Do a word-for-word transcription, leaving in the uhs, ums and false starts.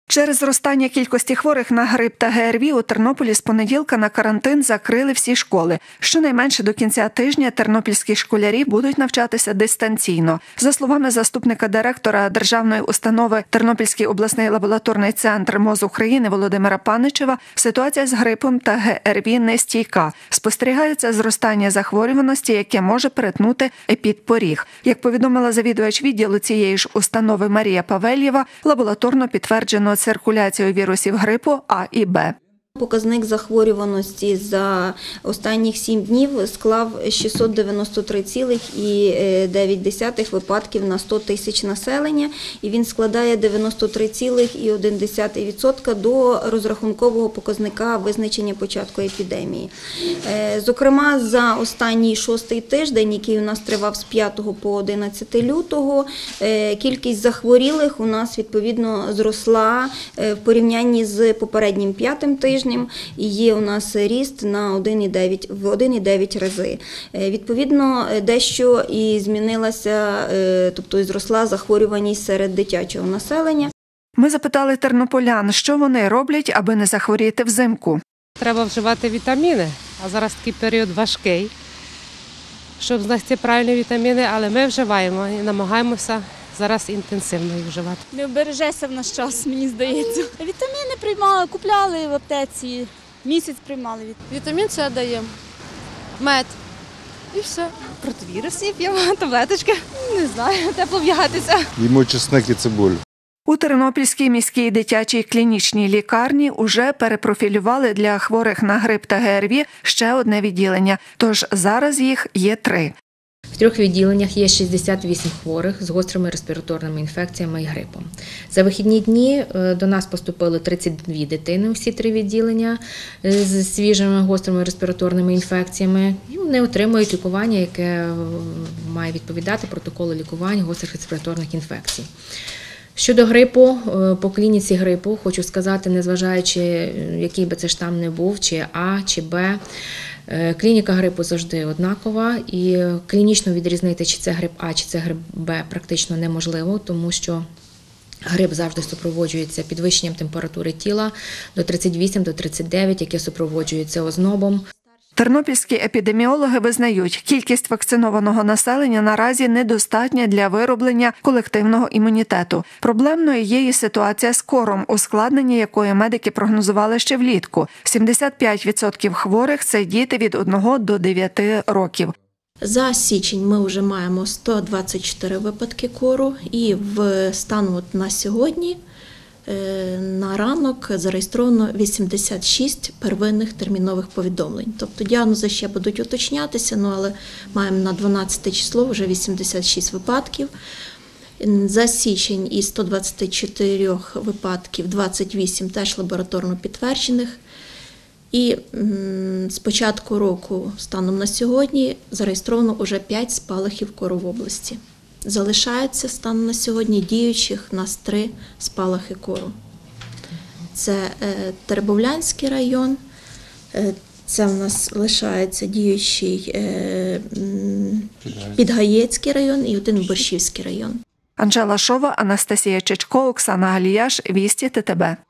Через зростання кількості хворих на грип та ге ер ві у Тернополі з понеділка на карантин закрили всі школи. Щонайменше до кінця тижня тернопільські школярі будуть навчатися дистанційно. За словами заступника директора державної установи Тернопільський обласний лабораторний центр ем о з України Володимира Паничева, ситуація з грипом та ге ер ві нестійка. Спостерігається зростання захворюваності, яке може перетнути епідпоріг. Як повідомила завідувач відділу цієї ж установи Марія Павельєва, лабораторно підтверджено циркуляцію вірусів грипу А і Б. Показник захворюваності за останніх сім днів склав шістсот дев'яносто три цілих дев'ять десятих випадків на сто тисяч населення, і він складає дев'яносто три цілих одна десята відсотка до розрахункового показника визначення початку епідемії. Зокрема, за останній шостий тиждень, який у нас тривав з п'ятого по одинадцяте лютого, кількість захворілих у нас відповідно зросла в порівнянні з попереднім п'ятим тижнем. І є у нас ріст на один і дев'ять, в один і дев'ять рази. Відповідно, дещо і змінилася, тобто і зросла захворюваність серед дитячого населення. Ми запитали тернополян, що вони роблять, аби не захворіти взимку. Треба вживати вітаміни, а зараз такий період важкий, щоб знайти правильні вітаміни, але ми вживаємо і намагаємося зараз інтенсивно їх вживати. Не вбережеся в наш час, мені здається. Вітаміни приймали, купляли в аптеці, місяць приймали. Вітамін С даємо, мед і все. Противірусні п'ємо, таблеточки. Не знаю, тепло вдягатися. Їмо чесник і цибулю. У Тернопільській міській дитячій клінічній лікарні уже перепрофілювали для хворих на грип та ге ер ві ще одне відділення, тож зараз їх є три. В трьох відділеннях є шістдесят вісім хворих з гострими респіраторними інфекціями і грипом. За вихідні дні до нас поступили тридцять дві дитини у всі три відділення з свіжими гострими респіраторними інфекціями. І вони отримують лікування, яке має відповідати протоколу лікування гострих респіраторних інфекцій. Щодо грипу, по клініці грипу, хочу сказати, незважаючи, який би це штам не був, чи А, чи Б, клініка грипу завжди однакова, і клінічно відрізнити, чи це грип А, чи це грип Б, практично неможливо, тому що грип завжди супроводжується підвищенням температури тіла до тридцять вісім до тридцяти дев'ять, яке супроводжується ознобом. Тернопільські епідеміологи визнають, кількість вакцинованого населення наразі недостатня для вироблення колективного імунітету. Проблемною є і ситуація з кором, ускладнення якої медики прогнозували ще влітку. сімдесят п'ять відсотків хворих – це діти від одного до дев'яти років. За січень ми вже маємо сто двадцять чотири випадки кору, і в станом от на сьогодні на ранок зареєстровано вісімдесят шість первинних термінових повідомлень. Тобто діагнози ще будуть уточнятися, ну, але маємо на дванадцяте число вже вісімдесят шість випадків. За січень із ста двадцяти чотирьох випадків двадцять вісім теж лабораторно підтверджених. І з початку року станом на сьогодні зареєстровано вже п'ять спалахів кору в області. Залишається станом на сьогодні діючих у нас три спалахи кору. Це Теребовлянський район, це у нас лишається діючий Підгаєцький район і один Борщівський район. Анжела Шова, Анастасія Чечко, Оксана Галіяш, Вісті ТТБ.